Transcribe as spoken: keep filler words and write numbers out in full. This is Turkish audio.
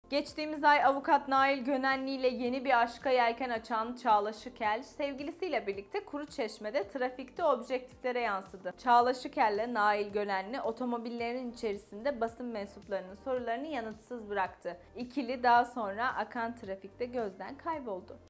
Geçtiğimiz ay avukat Nail Gönenli ile yeni bir aşka yelken açan Çağla Şıkel, sevgilisiyle birlikte Kuruçeşme'de trafikte objektiflere yansıdı. Çağla Şıkel ile Nail Gönenli otomobillerin içerisinde basın mensuplarının sorularını yanıtsız bıraktı. İkili daha sonra akan trafikte gözden kayboldu.